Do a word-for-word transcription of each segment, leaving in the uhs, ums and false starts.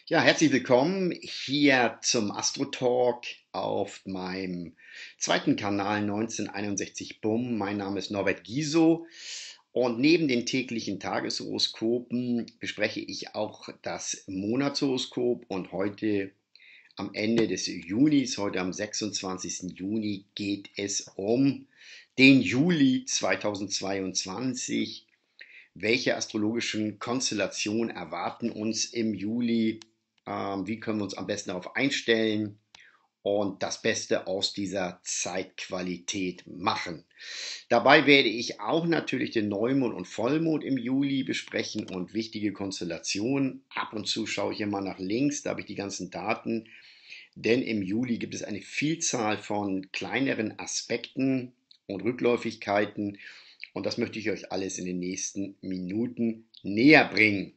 Ja, herzlich willkommen hier zum Astro Talk auf meinem zweiten Kanal neunzehnhunderteinundsechzig Bumm. Mein Name ist Norbert Giso und neben den täglichen Tageshoroskopen bespreche ich auch das Monatshoroskop und heute am Ende des Junis, heute am sechsundzwanzigsten Juni, geht es um den Juli zweitausendzweiundzwanzig. Welche astrologischen Konstellationen erwarten uns im Juli? Ähm, wie können wir uns am besten darauf einstellen und das Beste aus dieser Zeitqualität machen? Dabei werde ich auch natürlich den Neumond und Vollmond im Juli besprechen und wichtige Konstellationen. Ab und zu schaue ich immer nach links, da habe ich die ganzen Daten, denn im Juli gibt es eine Vielzahl von kleineren Aspekten und Rückläufigkeiten und das möchte ich euch alles in den nächsten Minuten näher bringen.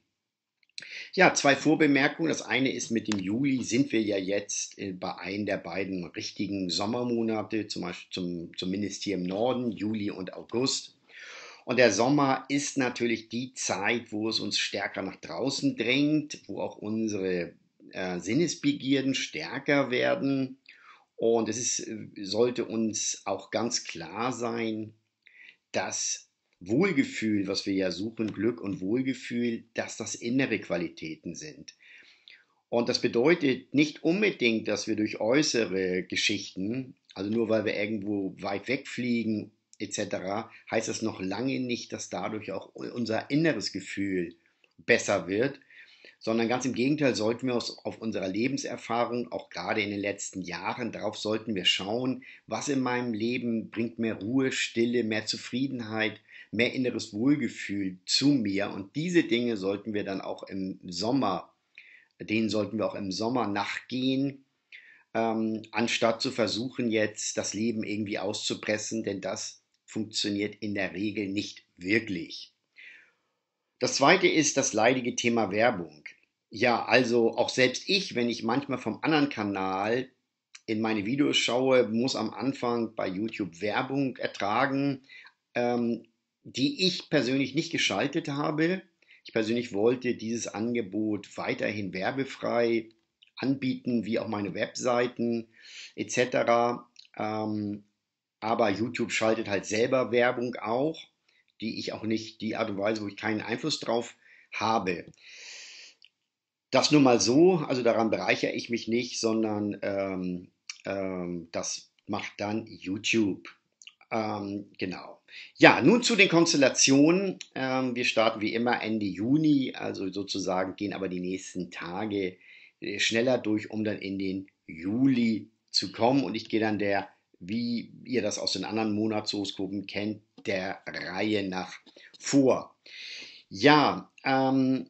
Ja, zwei Vorbemerkungen. Das eine ist, mit dem Juli sind wir ja jetzt äh, bei einem der beiden richtigen Sommermonate, zum Beispiel zum, zumindest hier im Norden, Juli und August. Und der Sommer ist natürlich die Zeit, wo es uns stärker nach draußen drängt, wo auch unsere äh, Sinnesbegierden stärker werden. Und es ist, äh, sollte uns auch ganz klar sein, das Wohlgefühl, was wir ja suchen, Glück und Wohlgefühl, dass das innere Qualitäten sind. Und das bedeutet nicht unbedingt, dass wir durch äußere Geschichten, also nur weil wir irgendwo weit wegfliegen et cetera, heißt das noch lange nicht, dass dadurch auch unser inneres Gefühl besser wird, sondern ganz im Gegenteil sollten wir uns auf unserer Lebenserfahrung, auch gerade in den letzten Jahren, darauf sollten wir schauen, was in meinem Leben bringt mehr Ruhe, Stille, mehr Zufriedenheit, mehr inneres Wohlgefühl zu mir. Und diese Dinge sollten wir dann auch im Sommer, denen sollten wir auch im Sommer nachgehen, ähm, anstatt zu versuchen, jetzt das Leben irgendwie auszupressen, denn das funktioniert in der Regel nicht wirklich. Das zweite ist das leidige Thema Werbung. Ja, also auch selbst ich, wenn ich manchmal vom anderen Kanal in meine Videos schaue, muss am Anfang bei YouTube Werbung ertragen, ähm, die ich persönlich nicht geschaltet habe. Ich persönlich wollte dieses Angebot weiterhin werbefrei anbieten, wie auch meine Webseiten et cetera. Ähm, aber YouTube schaltet halt selber Werbung auch, die ich auch nicht, die Art und Weise, wo ich keinen Einfluss drauf habe. Das nur mal so, also daran bereichere ich mich nicht, sondern ähm, ähm, das macht dann YouTube. Ähm, genau. Ja, nun zu den Konstellationen. Ähm, wir starten wie immer Ende Juni, also sozusagen gehen aber die nächsten Tage äh, schneller durch, um dann in den Juli zu kommen. Und ich gehe dann der, wie ihr das aus den anderen Monatshoroskopen kennt, der Reihe nach vor. Ja, ähm,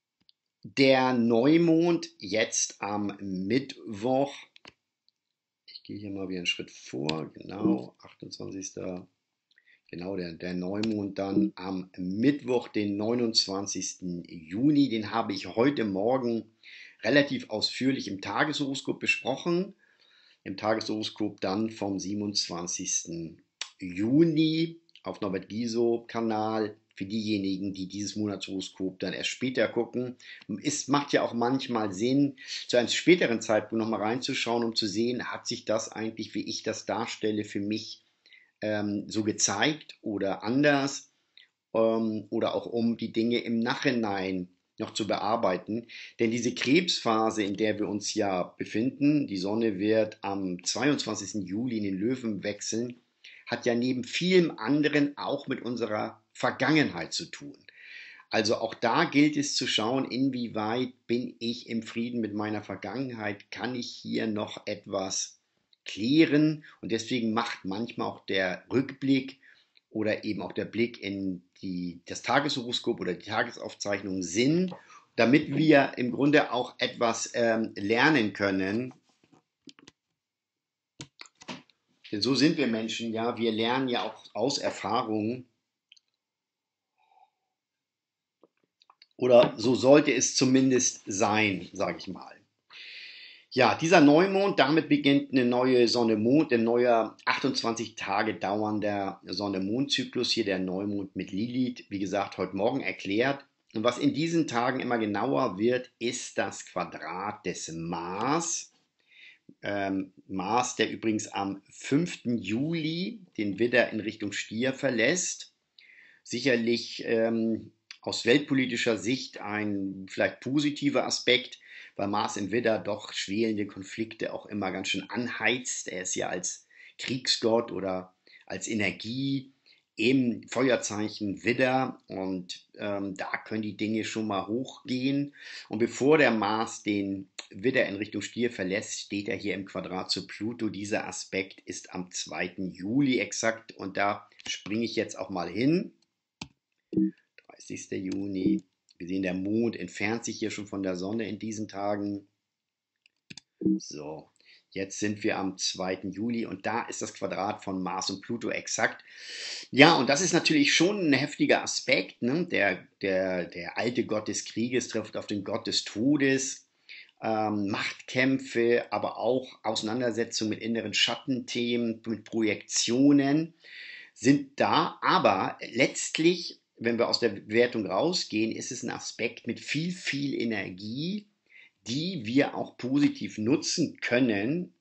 der Neumond jetzt am Mittwoch. Ich gehe hier mal wieder einen Schritt vor. Genau, achtundzwanzigsten Genau, der, der Neumond dann am Mittwoch, den neunundzwanzigsten Juni. Den habe ich heute Morgen relativ ausführlich im Tageshoroskop besprochen. Im Tageshoroskop dann vom siebenundzwanzigsten Juni auf Norbert Giso Kanal. Für diejenigen, die dieses Monatshoroskop dann erst später gucken. Es macht ja auch manchmal Sinn, zu einem späteren Zeitpunkt nochmal reinzuschauen, um zu sehen, hat sich das eigentlich, wie ich das darstelle, für mich ähm, so gezeigt oder anders, ähm, oder auch um die Dinge im Nachhinein noch zu bearbeiten. Denn diese Krebsphase, in der wir uns ja befinden, die Sonne wird am zweiundzwanzigsten Juli in den Löwen wechseln, hat ja neben vielem anderen auch mit unserer Vergangenheit zu tun. Also auch da gilt es zu schauen, inwieweit bin ich im Frieden mit meiner Vergangenheit, kann ich hier noch etwas klären, und deswegen macht manchmal auch der Rückblick oder eben auch der Blick in die, das Tageshoroskop oder die Tagesaufzeichnung Sinn, damit wir im Grunde auch etwas ähm, lernen können. Denn so sind wir Menschen, ja, wir lernen ja auch aus Erfahrungen, oder so sollte es zumindest sein, sage ich mal. Ja, dieser Neumond, damit beginnt eine neue Sonne-Mond, ein neuer achtundzwanzig Tage dauernder Sonne-Mond-Zyklus, hier der Neumond mit Lilith, wie gesagt, heute Morgen erklärt. Und was in diesen Tagen immer genauer wird, ist das Quadrat des Mars. Ähm, Mars, der übrigens am fünften Juli den Widder in Richtung Stier verlässt. Sicherlich ähm, aus weltpolitischer Sicht ein vielleicht positiver Aspekt, weil Mars im Widder doch schwelende Konflikte auch immer ganz schön anheizt. Er ist ja als Kriegsgott oder als Energie im Feuerzeichen Widder und ähm, da können die Dinge schon mal hochgehen. Und bevor der Mars den Widder in Richtung Stier verlässt, steht er hier im Quadrat zu Pluto. Dieser Aspekt ist am zweiten Juli exakt und da springe ich jetzt auch mal hin. dreißigster Juni. Wir sehen, der Mond entfernt sich hier schon von der Sonne in diesen Tagen. So, jetzt sind wir am zweiten Juli und da ist das Quadrat von Mars und Pluto exakt. Ja, und das ist natürlich schon ein heftiger Aspekt. Ne? Der, der, der alte Gott des Krieges trifft auf den Gott des Todes. Ähm, Machtkämpfe, aber auch Auseinandersetzungen mit inneren Schattenthemen, mit Projektionen sind da, aber letztlich, wenn wir aus der Bewertung rausgehen, ist es ein Aspekt mit viel, viel Energie, die wir auch positiv nutzen können,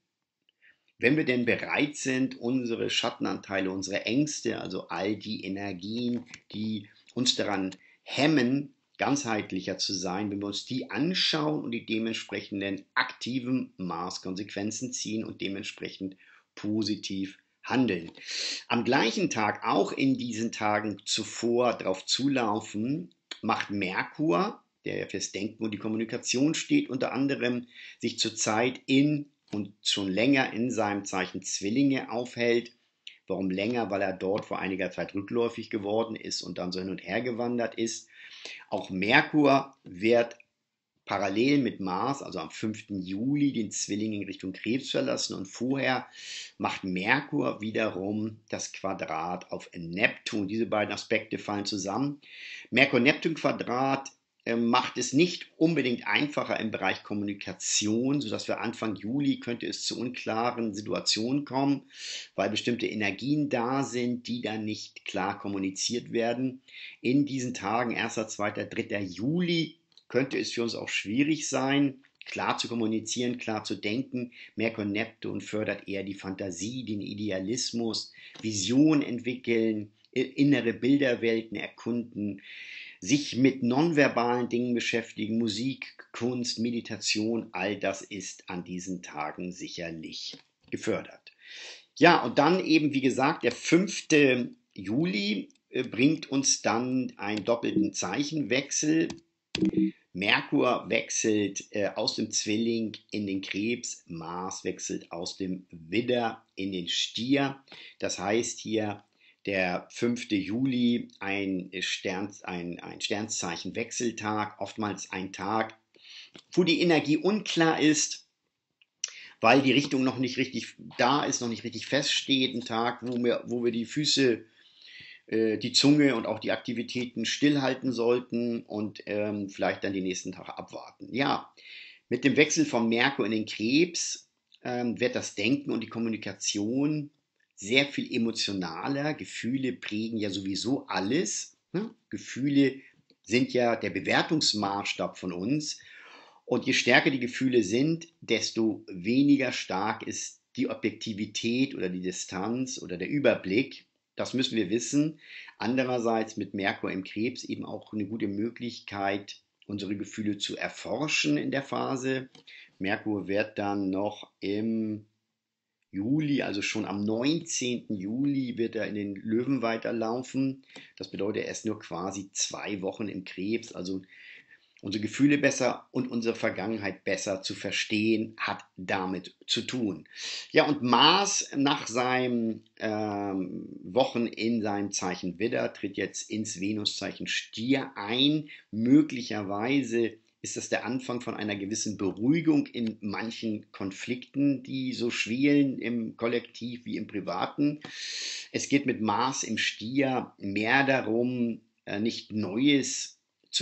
wenn wir denn bereit sind, unsere Schattenanteile, unsere Ängste, also all die Energien, die uns daran hemmen, ganzheitlicher zu sein, wenn wir uns die anschauen und die dementsprechenden aktiven Maßkonsequenzen ziehen und dementsprechend positiv handeln. Am gleichen Tag, auch in diesen Tagen zuvor drauf zulaufen, macht Merkur, der fürs Denken und die Kommunikation steht, unter anderem sich zurzeit in und schon länger in seinem Zeichen Zwillinge aufhält. Warum länger? Weil er dort vor einiger Zeit rückläufig geworden ist und dann so hin und her gewandert ist. Auch Merkur wird parallel mit Mars, also am fünften Juli, den Zwilling in Richtung Krebs verlassen und vorher macht Merkur wiederum das Quadrat auf Neptun. Diese beiden Aspekte fallen zusammen. Merkur-Neptun-Quadrat äh, macht es nicht unbedingt einfacher im Bereich Kommunikation, sodass wir Anfang Juli könnte es zu unklaren Situationen kommen, weil bestimmte Energien da sind, die dann nicht klar kommuniziert werden. In diesen Tagen, erster, zweiter, dritter Juli, könnte es für uns auch schwierig sein, klar zu kommunizieren, klar zu denken. Merkur Neptun fördert eher die Fantasie, den Idealismus, Vision entwickeln, innere Bilderwelten erkunden, sich mit nonverbalen Dingen beschäftigen, Musik, Kunst, Meditation, all das ist an diesen Tagen sicherlich gefördert. Ja, und dann eben, wie gesagt, der fünfte Juli äh, bringt uns dann einen doppelten Zeichenwechsel. Merkur wechselt äh, aus dem Zwilling in den Krebs, Mars wechselt aus dem Widder in den Stier. Das heißt hier der fünfte Juli ein, Stern, ein, ein Sternzeichen-Wechseltag, oftmals ein Tag, wo die Energie unklar ist, weil die Richtung noch nicht richtig da ist, noch nicht richtig feststeht. Ein Tag, wo wir, wo wir die Füße die Zunge und auch die Aktivitäten stillhalten sollten und ähm, vielleicht dann die nächsten Tage abwarten. Ja, mit dem Wechsel von Merkur in den Krebs ähm, wird das Denken und die Kommunikation sehr viel emotionaler. Gefühle prägen ja sowieso alles. Ne? Gefühle sind ja der Bewertungsmaßstab von uns. Und je stärker die Gefühle sind, desto weniger stark ist die Objektivität oder die Distanz oder der Überblick. Das müssen wir wissen. Andererseits mit Merkur im Krebs eben auch eine gute Möglichkeit, unsere Gefühle zu erforschen in der Phase. Merkur wird dann noch im Juli, also schon am neunzehnten Juli wird er in den Löwen weiterlaufen. Das bedeutet, er ist nur quasi zwei Wochen im Krebs, also unsere Gefühle besser und unsere Vergangenheit besser zu verstehen, hat damit zu tun. Ja, und Mars nach seinen ähm, Wochen in seinem Zeichen Widder tritt jetzt ins Venuszeichen Stier ein. Möglicherweise ist das der Anfang von einer gewissen Beruhigung in manchen Konflikten, die so schwelen im Kollektiv wie im Privaten. Es geht mit Mars im Stier mehr darum, nicht Neues zu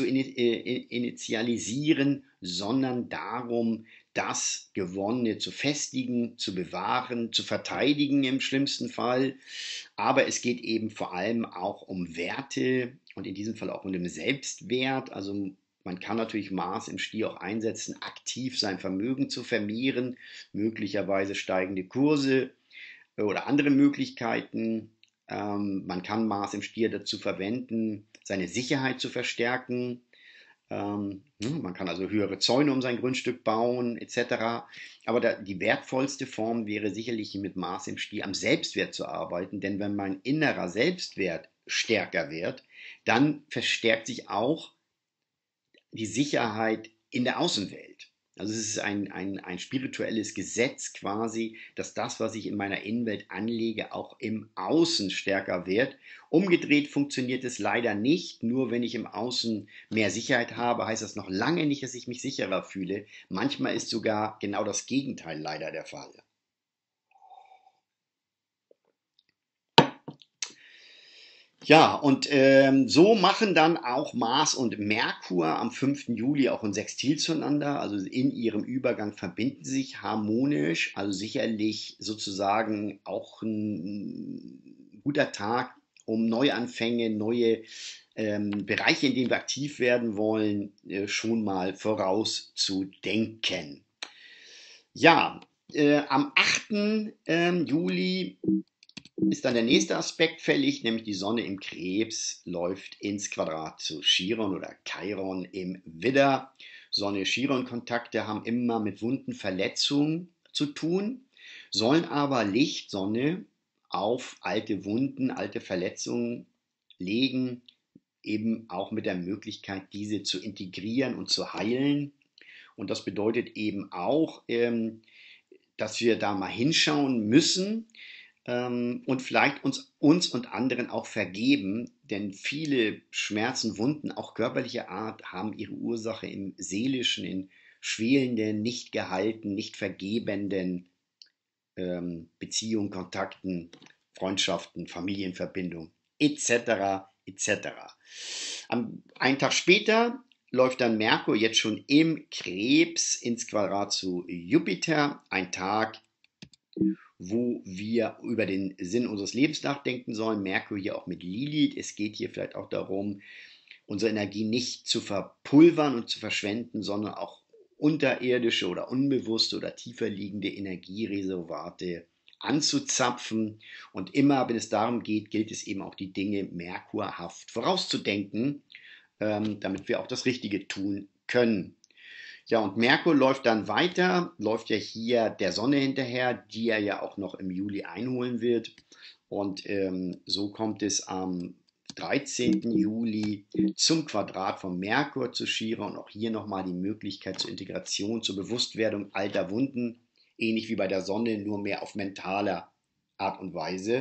initialisieren, sondern darum, das Gewonnene zu festigen, zu bewahren, zu verteidigen im schlimmsten Fall. Aber es geht eben vor allem auch um Werte, und in diesem Fall auch unter dem Selbstwert. Also man kann natürlich Mars im Stier auch einsetzen, aktiv sein Vermögen zu vermehren, möglicherweise steigende Kurse oder andere Möglichkeiten. Ähm, man kann Mars im Stier dazu verwenden, seine Sicherheit zu verstärken. Ähm, ne, man kann also höhere Zäune um sein Grundstück bauen, et cetera. Aber da, die wertvollste Form wäre sicherlich mit Mars im Stier am Selbstwert zu arbeiten, denn wenn mein innerer Selbstwert stärker wird, dann verstärkt sich auch die Sicherheit in der Außenwelt. Also es ist ein, ein, ein spirituelles Gesetz quasi, dass das, was ich in meiner Innenwelt anlege, auch im Außen stärker wird. Umgedreht funktioniert es leider nicht. Nur wenn ich im Außen mehr Sicherheit habe, heißt das noch lange nicht, dass ich mich sicherer fühle. Manchmal ist sogar genau das Gegenteil leider der Fall. Ja, und ähm, so machen dann auch Mars und Merkur am fünften Juli auch ein Sextil zueinander. Also in ihrem Übergang verbinden sie sich harmonisch. Also sicherlich sozusagen auch ein guter Tag, um Neuanfänge, neue ähm, Bereiche, in denen wir aktiv werden wollen, äh, schon mal vorauszudenken. Ja, äh, am achten Ähm, Juli ist dann der nächste Aspekt fällig, nämlich die Sonne im Krebs läuft ins Quadrat zu Chiron oder Chiron im Widder. Sonne-Chiron-Kontakte haben immer mit wunden Verletzungen zu tun, sollen aber Licht, Sonne auf alte Wunden, alte Verletzungen legen, eben auch mit der Möglichkeit, diese zu integrieren und zu heilen. Und das bedeutet eben auch, ähm, dass wir da mal hinschauen müssen, ähm, und vielleicht uns, uns und anderen auch vergeben, denn viele Schmerzen, Wunden, auch körperlicher Art, haben ihre Ursache im seelischen, in schwelenden, nicht gehalten, nicht vergebenden ähm, Beziehungen, Kontakten, Freundschaften, Familienverbindungen, et cetera et cetera. Am, einen Tag später läuft dann Merkur jetzt schon im Krebs ins Quadrat zu Jupiter, ein Tag, wo wir über den Sinn unseres Lebens nachdenken sollen. Merkur hier auch mit Lilith. Es geht hier vielleicht auch darum, unsere Energie nicht zu verpulvern und zu verschwenden, sondern auch unterirdische oder unbewusste oder tiefer liegende Energiereservate anzuzapfen. Und immer, wenn es darum geht, gilt es eben auch die Dinge merkurhaft vorauszudenken, ähm, damit wir auch das Richtige tun können. Ja, und Merkur läuft dann weiter, läuft ja hier der Sonne hinterher, die er ja auch noch im Juli einholen wird. Und ähm, so kommt es am dreizehnten Juli zum Quadrat von Merkur zu Chiron. Und auch hier nochmal die Möglichkeit zur Integration, zur Bewusstwerdung alter Wunden, ähnlich wie bei der Sonne, nur mehr auf mentaler Art und Weise.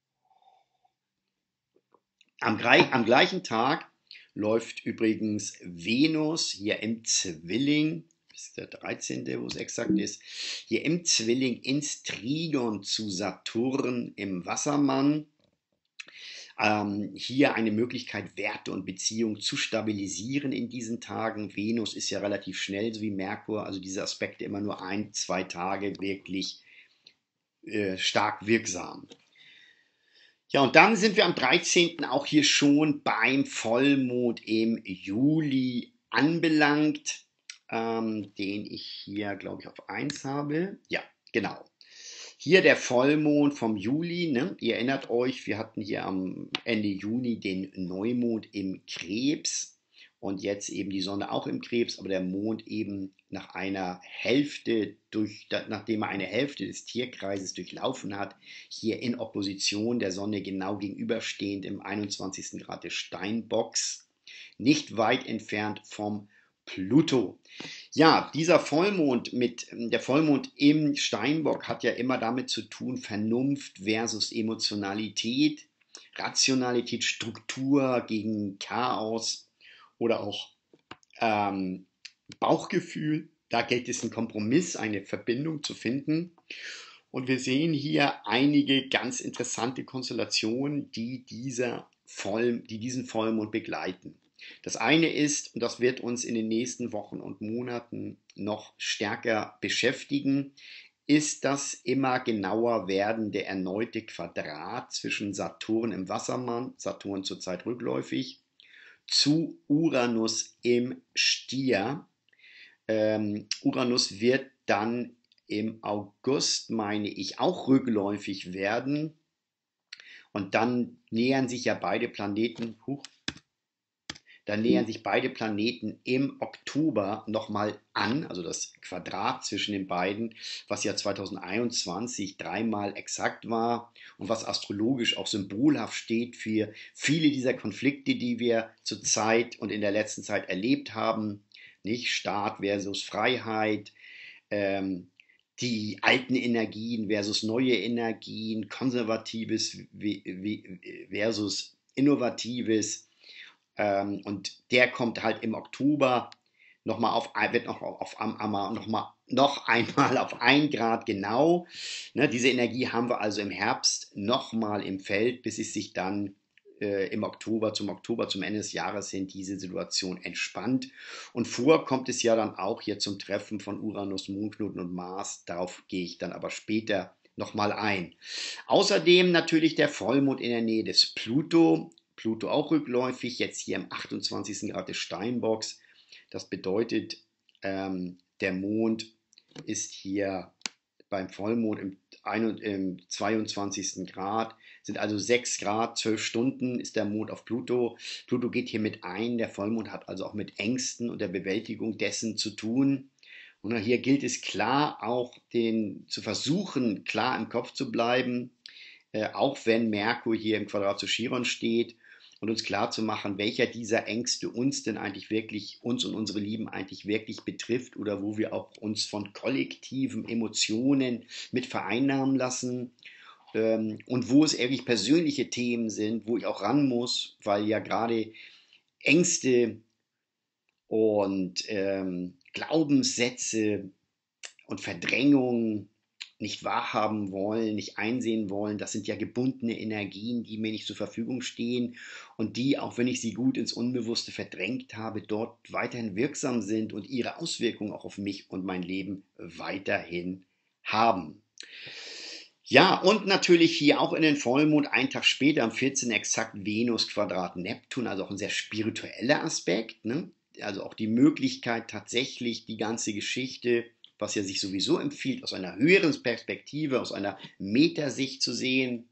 Am, am gleichen Tag läuft übrigens Venus hier im Zwilling, das ist der dreizehnte, wo es exakt ist, hier im Zwilling ins Trigon zu Saturn im Wassermann. Ähm, hier eine Möglichkeit, Werte und Beziehungen zu stabilisieren in diesen Tagen. Venus ist ja relativ schnell, so wie Merkur, also diese Aspekte immer nur ein, zwei Tage wirklich äh, stark wirksam. Ja, und dann sind wir am dreizehnten auch hier schon beim Vollmond im Juli anbelangt, ähm, den ich hier, glaube ich, auf eins habe. Ja, genau. Hier der Vollmond vom Juli. Ne? Ihr erinnert euch, wir hatten hier am Ende Juni den Neumond im Krebs. Und jetzt eben die Sonne auch im Krebs, aber der Mond eben nach einer Hälfte, durch, nachdem er eine Hälfte des Tierkreises durchlaufen hat, hier in Opposition der Sonne genau gegenüberstehend im einundzwanzigsten Grad des Steinbocks, nicht weit entfernt vom Pluto. Ja, dieser Vollmond mit, der Vollmond im Steinbock hat ja immer damit zu tun, Vernunft versus Emotionalität, Rationalität, Struktur gegen Chaos oder auch ähm, Bauchgefühl. Da gilt es, einen Kompromiss, eine Verbindung zu finden. Und wir sehen hier einige ganz interessante Konstellationen, die, dieser Voll, die diesen Vollmond begleiten. Das eine ist, und das wird uns in den nächsten Wochen und Monaten noch stärker beschäftigen, ist das immer genauer werdende erneute Quadrat zwischen Saturn im Wassermann, Saturn zurzeit rückläufig, zu Uranus im Stier. Ähm, Uranus wird dann im August, meine ich, auch rückläufig werden. Und dann nähern sich ja beide Planeten, huch, dann nähern sich beide Planeten im Oktober nochmal an, also das Quadrat zwischen den beiden, was ja zweitausendeinundzwanzig dreimal exakt war und was astrologisch auch symbolhaft steht für viele dieser Konflikte, die wir zurzeit und in der letzten Zeit erlebt haben, nicht Staat versus Freiheit, ähm, die alten Energien versus neue Energien, konservatives versus innovatives. Ähm, und der kommt halt im Oktober nochmal auf, wird noch auf, auf noch, mal, noch einmal auf ein Grad genau. Ne, diese Energie haben wir also im Herbst nochmal im Feld, bis es sich dann äh, im Oktober, zum Oktober, zum Ende des Jahres hin diese Situation entspannt. Und vor kommt es ja dann auch hier zum Treffen von Uranus, Mondknoten und Mars. Darauf gehe ich dann aber später nochmal ein. Außerdem natürlich der Vollmond in der Nähe des Pluto. Pluto auch rückläufig, jetzt hier im achtundzwanzigsten Grad des Steinbocks. Das bedeutet, ähm, der Mond ist hier beim Vollmond im, im zweiundzwanzigsten Grad, sind also sechs Grad, zwölf Stunden ist der Mond auf Pluto. Pluto geht hier mit ein, der Vollmond hat also auch mit Ängsten und der Bewältigung dessen zu tun. Und hier gilt es klar auch den, zu versuchen, klar im Kopf zu bleiben, äh, auch wenn Merkur hier im Quadrat zu Chiron steht, und uns klar zu machen, welcher dieser Ängste uns denn eigentlich wirklich, uns und unsere Lieben eigentlich wirklich betrifft oder wo wir auch uns von kollektiven Emotionen mit vereinnahmen lassen ähm, und wo es eigentlich persönliche Themen sind, wo ich auch ran muss, weil ja gerade Ängste und ähm, Glaubenssätze und Verdrängungen nicht wahrhaben wollen, nicht einsehen wollen, das sind ja gebundene Energien, die mir nicht zur Verfügung stehen und die, auch wenn ich sie gut ins Unbewusste verdrängt habe, dort weiterhin wirksam sind und ihre Auswirkungen auch auf mich und mein Leben weiterhin haben. Ja, und natürlich hier auch in den Vollmond, einen Tag später, am vierzehnten exakt Venus Quadrat Neptun, also auch ein sehr spiritueller Aspekt, ne? Also auch die Möglichkeit tatsächlich die ganze Geschichte, was ja sich sowieso empfiehlt, aus einer höheren Perspektive, aus einer Metasicht zu sehen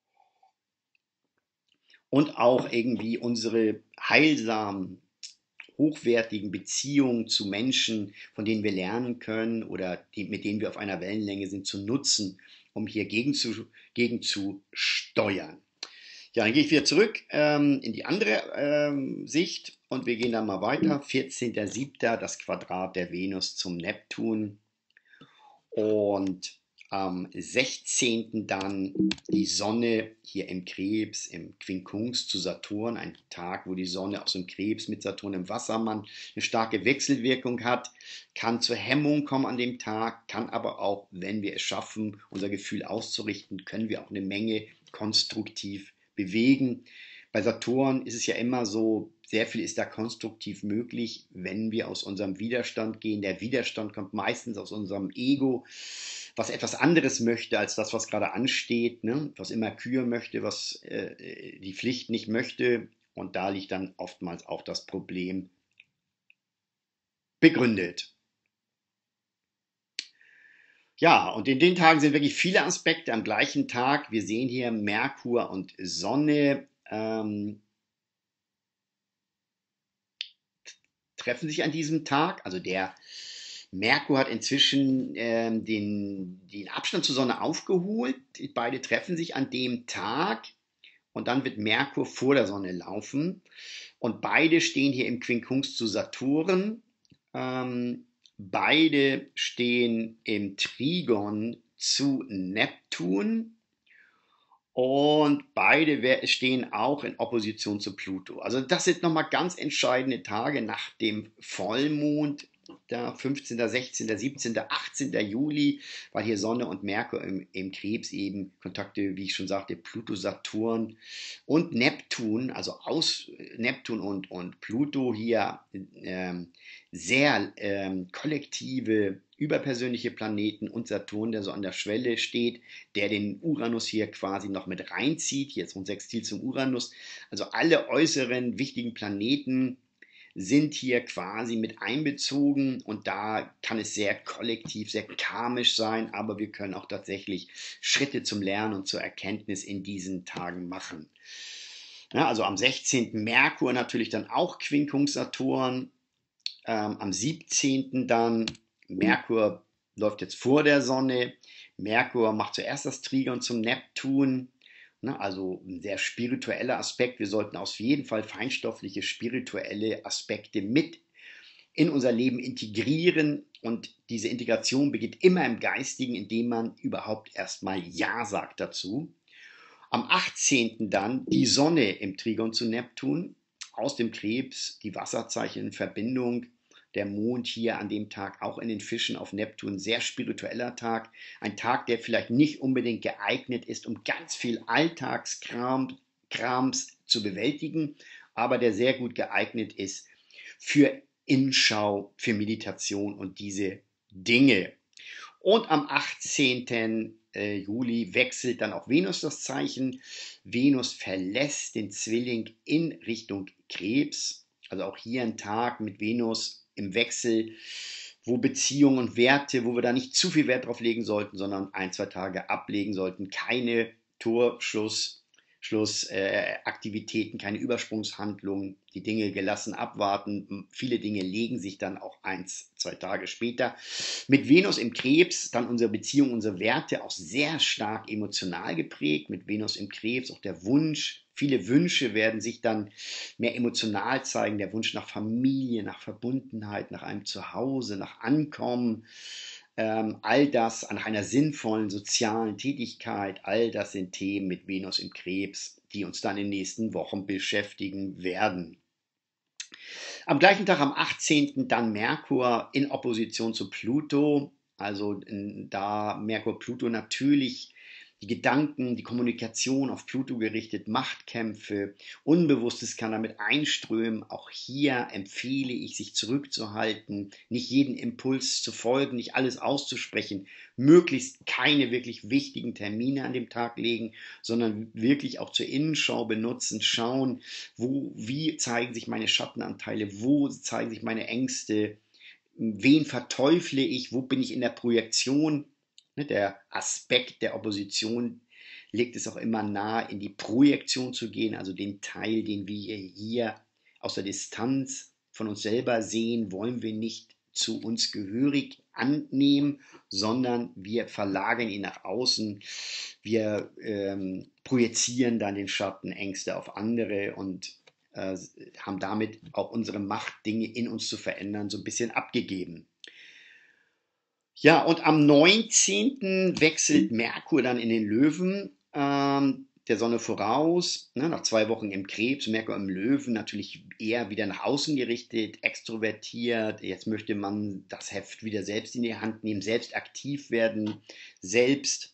und auch irgendwie unsere heilsamen, hochwertigen Beziehungen zu Menschen, von denen wir lernen können oder die, mit denen wir auf einer Wellenlänge sind, zu nutzen, um hier gegen zu, gegen zu steuern. Ja, dann gehe ich wieder zurück ähm, in die andere ähm, Sicht und wir gehen dann mal weiter. vierzehnten siebten das Quadrat der Venus zum Neptun und am sechzehnten dann die Sonne hier im Krebs, im Quincunx zu Saturn, ein Tag, wo die Sonne aus dem Krebs mit Saturn im Wassermann eine starke Wechselwirkung hat, kann zur Hemmung kommen an dem Tag, kann aber auch, wenn wir es schaffen, unser Gefühl auszurichten, können wir auch eine Menge konstruktiv bewegen. Bei Saturn ist es ja immer so, sehr viel ist da konstruktiv möglich, wenn wir aus unserem Widerstand gehen. Der Widerstand kommt meistens aus unserem Ego, was etwas anderes möchte als das, was gerade ansteht, ne? Was immer Kühe möchte, was äh, die Pflicht nicht möchte. Und da liegt dann oftmals auch das Problem begründet. Ja, und in den Tagen sind wirklich viele Aspekte am gleichen Tag. Wir sehen hier Merkur und Sonne ähm, treffen sich an diesem Tag. Also der Merkur hat inzwischen ähm, den, den Abstand zur Sonne aufgeholt. Beide treffen sich an dem Tag und dann wird Merkur vor der Sonne laufen. Und beide stehen hier im Quincunx zu Saturn. Ähm, beide stehen im Trigon zu Neptun. Und beide stehen auch in Opposition zu Pluto. Also das sind nochmal ganz entscheidende Tage nach dem Vollmond der fünfzehnten, sechzehnten, siebzehnten, achtzehnten Juli, weil hier Sonne und Merkur im, im Krebs eben Kontakte, wie ich schon sagte, Pluto, Saturn und Neptun, also aus Neptun und, und Pluto hier ähm, sehr ähm, kollektive, überpersönliche Planeten und Saturn, der so an der Schwelle steht, der den Uranus hier quasi noch mit reinzieht. Hier ist ein Sextil zum Uranus. Also alle äußeren wichtigen Planeten sind hier quasi mit einbezogen und da kann es sehr kollektiv, sehr karmisch sein, aber wir können auch tatsächlich Schritte zum Lernen und zur Erkenntnis in diesen Tagen machen. Ja, also am sechzehnten Merkur natürlich dann auch Quinkungssaturn, ähm, am siebzehnten dann Merkur läuft jetzt vor der Sonne, Merkur macht zuerst das Trigon zum Neptun. Ne, also ein sehr spiritueller Aspekt. Wir sollten auf jeden Fall feinstoffliche, spirituelle Aspekte mit in unser Leben integrieren. Und diese Integration beginnt immer im Geistigen, indem man überhaupt erstmal Ja sagt dazu. Am achtzehnten dann die Sonne im Trigon zu Neptun, aus dem Krebs, die Wasserzeichen in Verbindung. Der Mond hier an dem Tag auch in den Fischen auf Neptun, sehr spiritueller Tag. Ein Tag, der vielleicht nicht unbedingt geeignet ist, um ganz viel Alltagskrams zu bewältigen, aber der sehr gut geeignet ist für Innenschau, für Meditation und diese Dinge. Und am achtzehnten Juli wechselt dann auch Venus das Zeichen. Venus verlässt den Zwilling in Richtung Krebs. Also auch hier ein Tag mit Venus im Wechsel, wo Beziehungen und Werte, wo wir da nicht zu viel Wert drauf legen sollten, sondern ein, zwei Tage ablegen sollten. Keine Torschluss, Schlussaktivitäten, äh, keine Übersprungshandlungen, die Dinge gelassen abwarten. Viele Dinge legen sich dann auch eins, zwei Tage später. Mit Venus im Krebs, dann unsere Beziehung, unsere Werte auch sehr stark emotional geprägt. Mit Venus im Krebs auch der Wunsch, viele Wünsche werden sich dann mehr emotional zeigen. Der Wunsch nach Familie, nach Verbundenheit, nach einem Zuhause, nach Ankommen. Ähm, all das an einer sinnvollen sozialen Tätigkeit, all das sind Themen mit Venus im Krebs, die uns dann in den nächsten Wochen beschäftigen werden. Am gleichen Tag, am achtzehnten dann Merkur in Opposition zu Pluto. Also da Merkur-Pluto natürlich die Gedanken, die Kommunikation auf Pluto gerichtet, Machtkämpfe, Unbewusstes kann damit einströmen. Auch hier empfehle ich, sich zurückzuhalten, nicht jeden Impuls zu folgen, nicht alles auszusprechen, möglichst keine wirklich wichtigen Termine an dem Tag legen, sondern wirklich auch zur Innenschau benutzen, schauen, wo, wie zeigen sich meine Schattenanteile, wo zeigen sich meine Ängste, wen verteufle ich, wo bin ich in der Projektion. Der Aspekt der Opposition legt es auch immer nahe, in die Projektion zu gehen, also den Teil, den wir hier aus der Distanz von uns selber sehen, wollen wir nicht zu uns gehörig annehmen, sondern wir verlagern ihn nach außen, wir ähm, projizieren dann den Schatten, Ängste auf andere und äh, haben damit auch unsere Macht, Dinge in uns zu verändern, so ein bisschen abgegeben. Ja, und am neunzehnten wechselt Merkur dann in den Löwen, ähm, der Sonne voraus, ne, nach zwei Wochen im Krebs, Merkur im Löwen, natürlich eher wieder nach außen gerichtet, extrovertiert. Jetzt möchte man das Heft wieder selbst in die Hand nehmen, selbst aktiv werden, selbst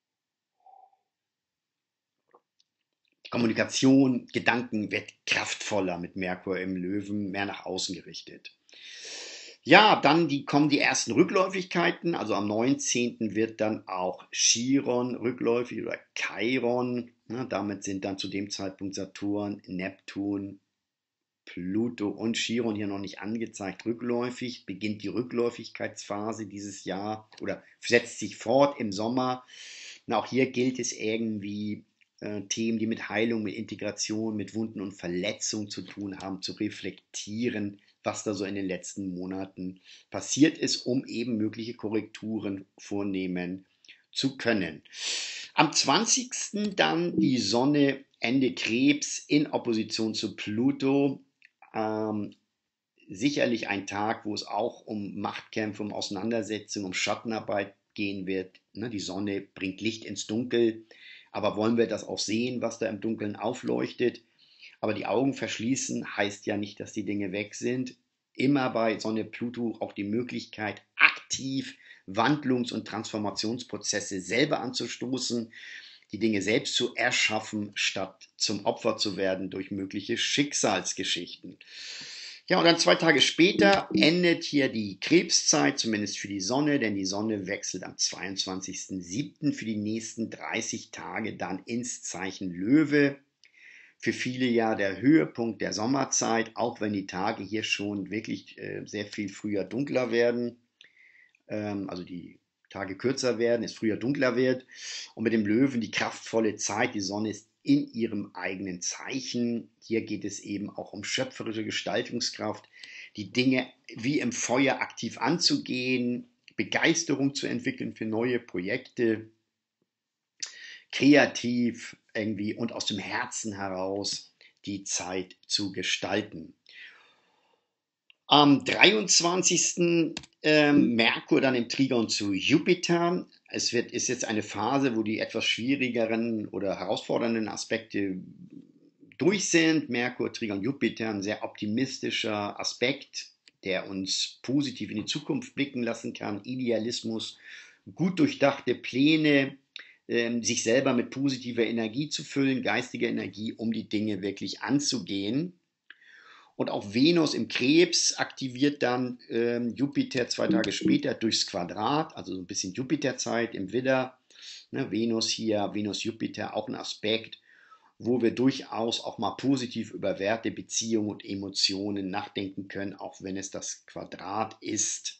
Kommunikation, Gedanken wird kraftvoller mit Merkur im Löwen, mehr nach außen gerichtet. Ja, dann die, kommen die ersten Rückläufigkeiten. Also am neunzehnten wird dann auch Chiron rückläufig oder Chiron. Ja, damit sind dann zu dem Zeitpunkt Saturn, Neptun, Pluto und Chiron hier noch nicht angezeigt. Rückläufig beginnt die Rückläufigkeitsphase dieses Jahr oder setzt sich fort im Sommer. Na, auch hier gilt es irgendwie, äh, Themen, die mit Heilung, mit Integration, mit Wunden und Verletzungen zu tun haben, zu reflektieren, was da so in den letzten Monaten passiert ist, um eben mögliche Korrekturen vornehmen zu können. Am zwanzigsten dann die Sonne Ende Krebs in Opposition zu Pluto. Ähm, sicherlich ein Tag, wo es auch um Machtkämpfe, um Auseinandersetzungen, um Schattenarbeit gehen wird. Ne, die Sonne bringt Licht ins Dunkel, aber wollen wir das auch sehen, was da im Dunkeln aufleuchtet? Aber die Augen verschließen heißt ja nicht, dass die Dinge weg sind. immer bei Sonne Pluto auch die Möglichkeit, aktiv Wandlungs- und Transformationsprozesse selber anzustoßen, die Dinge selbst zu erschaffen, statt zum Opfer zu werden durch mögliche Schicksalsgeschichten. Ja, und dann zwei Tage später endet hier die Krebszeit, zumindest für die Sonne, denn die Sonne wechselt am zweiundzwanzigsten siebten für die nächsten dreißig Tage dann ins Zeichen Löwe. Für viele ja der Höhepunkt der Sommerzeit, auch wenn die Tage hier schon wirklich äh, sehr viel früher dunkler werden, ähm, also die Tage kürzer werden, es früher dunkler wird. Und mit dem Löwen die kraftvolle Zeit, die Sonne ist in ihrem eigenen Zeichen. Hier geht es eben auch um schöpferische Gestaltungskraft, die Dinge wie im Feuer aktiv anzugehen, Begeisterung zu entwickeln für neue Projekte, kreativ irgendwie und aus dem Herzen heraus die Zeit zu gestalten. Am dreiundzwanzigsten Ähm, Merkur dann im Trigon zu Jupiter. Es wird, ist jetzt eine Phase, wo die etwas schwierigeren oder herausfordernden Aspekte durch sind. Merkur, Trigon, Jupiter, ein sehr optimistischer Aspekt, der uns positiv in die Zukunft blicken lassen kann. Idealismus, gut durchdachte Pläne, ähm, sich selber mit positiver Energie zu füllen, geistiger Energie, um die Dinge wirklich anzugehen. Und auch Venus im Krebs aktiviert dann ähm, Jupiter zwei Tage später durchs Quadrat, also so ein bisschen Jupiterzeit im Widder. Ne, Venus hier, Venus-Jupiter, auch ein Aspekt, wo wir durchaus auch mal positiv über Werte, Beziehungen und Emotionen nachdenken können, auch wenn es das Quadrat ist.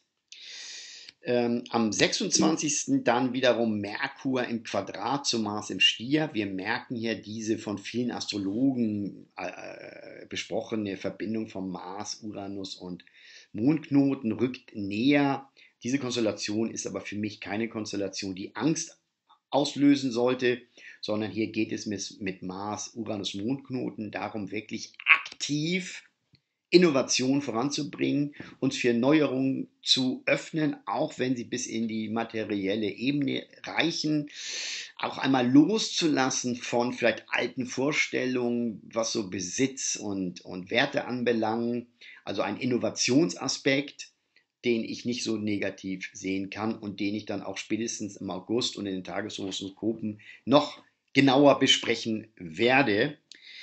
Ähm, am sechsundzwanzigsten dann wiederum Merkur im Quadrat zum Mars im Stier. Wir merken hier diese von vielen Astrologen äh, besprochene Verbindung von Mars, Uranus und Mondknoten rückt näher. Diese Konstellation ist aber für mich keine Konstellation, die Angst auslösen sollte, sondern hier geht es mit, mit Mars, Uranus, Mondknoten darum, wirklich aktiv Innovation voranzubringen, uns für Neuerungen zu öffnen, auch wenn sie bis in die materielle Ebene reichen, auch einmal loszulassen von vielleicht alten Vorstellungen, was so Besitz und, und Werte anbelangen, also ein Innovationsaspekt, den ich nicht so negativ sehen kann und den ich dann auch spätestens im August und in den Tageshoroskopen noch genauer besprechen werde.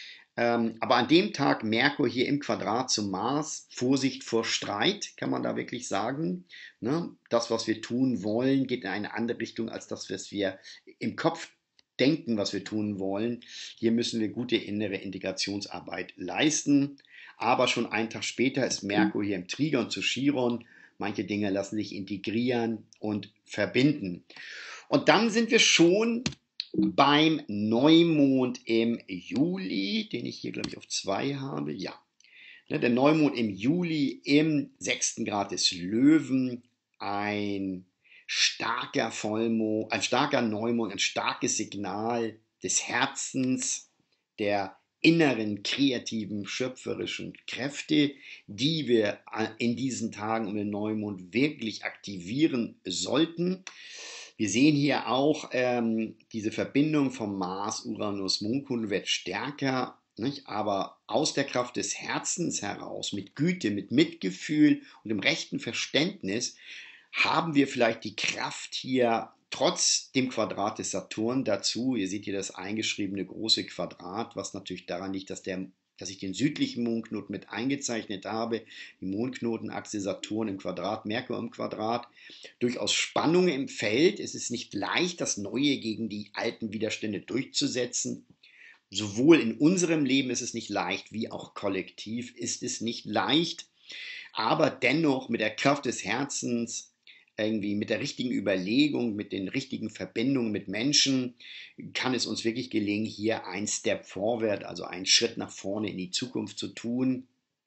Ähm, aber an dem Tag Merkur hier im Quadrat zum Mars, Vorsicht vor Streit, kann man da wirklich sagen. Ne? Das, was wir tun wollen, geht in eine andere Richtung als das, was wir im Kopf denken, was wir tun wollen. Hier müssen wir gute innere Integrationsarbeit leisten. Aber schon einen Tag später ist Merkur hier im Trigon zu Chiron. Manche Dinge lassen sich integrieren und verbinden. Und dann sind wir schon beim Neumond im Juli, den ich hier, glaube ich, auf zwei habe. Ja, der Neumond im Juli im sechsten Grad des Löwen, ein starker Vollmond, ein starker Neumond, ein starkes Signal des Herzens, der inneren, kreativen, schöpferischen Kräfte, die wir in diesen Tagen um den Neumond wirklich aktivieren sollten. Wir sehen hier auch ähm, diese Verbindung vom Mars, Uranus, Mondknoten wird stärker, nicht? Aber aus der Kraft des Herzens heraus, mit Güte, mit Mitgefühl und dem rechten Verständnis, haben wir vielleicht die Kraft hier trotz dem Quadrat des Saturn dazu. Ihr seht hier das eingeschriebene große Quadrat, was natürlich daran liegt, dass der dass ich den südlichen Mondknoten mit eingezeichnet habe, die Mondknotenachse Saturn im Quadrat, Merkur im Quadrat, durchaus Spannung im Feld. Es ist nicht leicht, das Neue gegen die alten Widerstände durchzusetzen. Sowohl in unserem Leben ist es nicht leicht, wie auch kollektiv ist es nicht leicht. Aber dennoch mit der Kraft des Herzens, irgendwie mit der richtigen Überlegung, mit den richtigen Verbindungen mit Menschen, kann es uns wirklich gelingen, hier ein Step forward, also einen Schritt nach vorne in die Zukunft zu tun.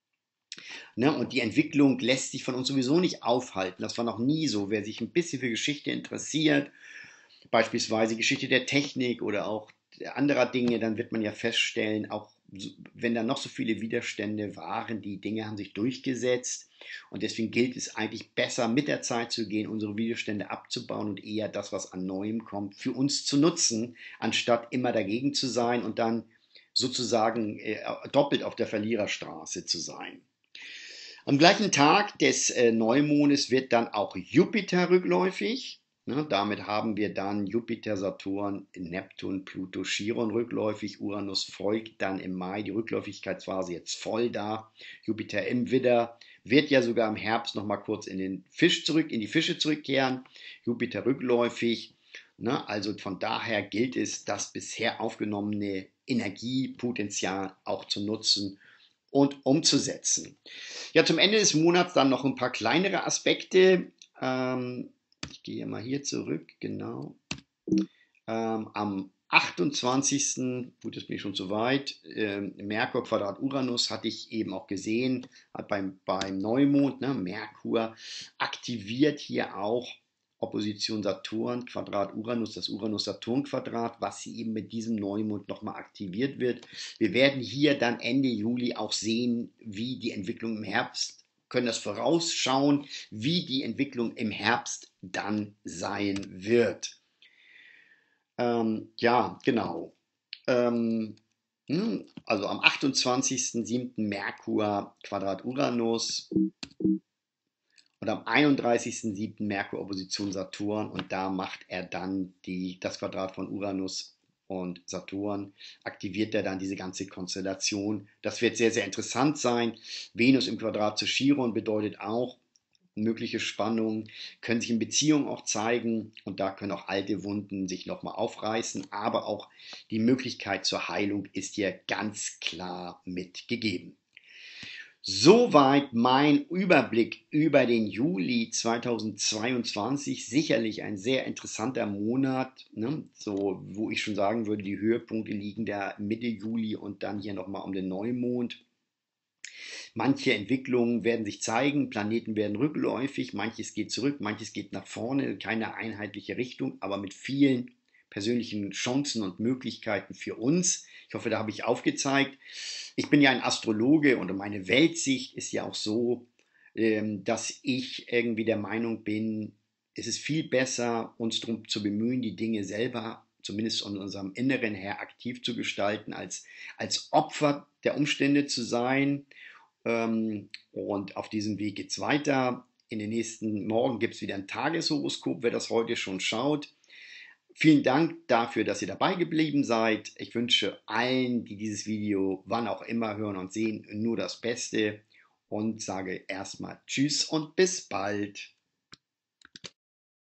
Ne? Und die Entwicklung lässt sich von uns sowieso nicht aufhalten. Das war noch nie so. Wer sich ein bisschen für Geschichte interessiert, beispielsweise Geschichte der Technik oder auch anderer Dinge, dann wird man ja feststellen, auch wenn da noch so viele Widerstände waren, die Dinge haben sich durchgesetzt und deswegen gilt es eigentlich besser mit der Zeit zu gehen, unsere Widerstände abzubauen und eher das, was an Neuem kommt, für uns zu nutzen, anstatt immer dagegen zu sein und dann sozusagen äh, doppelt auf der Verliererstraße zu sein. Am gleichen Tag des äh, Neumondes wird dann auch Jupiter rückläufig. Ne, damit haben wir dann Jupiter, Saturn, Neptun, Pluto, Chiron rückläufig. Uranus folgt dann im Mai, die Rückläufigkeitsphase jetzt voll da. Jupiter im Widder wird ja sogar im Herbst noch mal kurz in den Fisch zurück, in die Fische zurückkehren. Jupiter rückläufig. Ne, also von daher gilt es, das bisher aufgenommene Energiepotenzial auch zu nutzen und umzusetzen. Ja, zum Ende des Monats dann noch ein paar kleinere Aspekte. Ähm, ich gehe mal hier zurück, genau. Ähm, am achtundzwanzigsten, gut, jetzt bin ich schon zu weit, ähm, Merkur Quadrat Uranus hatte ich eben auch gesehen, hat beim, beim Neumond, ne, Merkur aktiviert hier auch Opposition Saturn, Quadrat Uranus, das Uranus-Saturn-Quadrat, was hier eben mit diesem Neumond nochmal aktiviert wird. Wir werden hier dann Ende Juli auch sehen, wie die Entwicklung im Herbst, können das vorausschauen, wie die Entwicklung im Herbst dann sein wird. Ähm, ja, genau. Ähm, hm, also am achtundzwanzigsten siebten Merkur Quadrat Uranus und am einunddreißigsten siebten Merkur Opposition Saturn und da macht er dann die, das Quadrat von Uranus und Saturn, aktiviert er dann diese ganze Konstellation. Das wird sehr, sehr interessant sein. Venus im Quadrat zu Chiron bedeutet auch, mögliche Spannungen können sich in Beziehungen auch zeigen und da können auch alte Wunden sich nochmal aufreißen, aber auch die Möglichkeit zur Heilung ist hier ganz klar mitgegeben. Soweit mein Überblick über den Juli zweitausendzweiundzwanzig. Sicherlich ein sehr interessanter Monat, ne? So, wo ich schon sagen würde, die Höhepunkte liegen da Mitte Juli und dann hier nochmal um den Neumond. Manche Entwicklungen werden sich zeigen, Planeten werden rückläufig, manches geht zurück, manches geht nach vorne, keine einheitliche Richtung, aber mit vielen persönlichen Chancen und Möglichkeiten für uns. Ich hoffe, da habe ich aufgezeigt. Ich bin ja ein Astrologe und meine Weltsicht ist ja auch so, ähm, dass ich irgendwie der Meinung bin, es ist viel besser, uns darum zu bemühen, die Dinge selber, zumindest von unserem Inneren her, aktiv zu gestalten, als, als Opfer der Umstände zu sein. Ähm, und auf diesem Weg geht es weiter. In den nächsten Morgen gibt es wieder ein Tageshoroskop, wer das heute schon schaut. Vielen Dank dafür, dass ihr dabei geblieben seid. Ich wünsche allen, die dieses Video wann auch immer hören und sehen, nur das Beste und sage erstmal Tschüss und bis bald.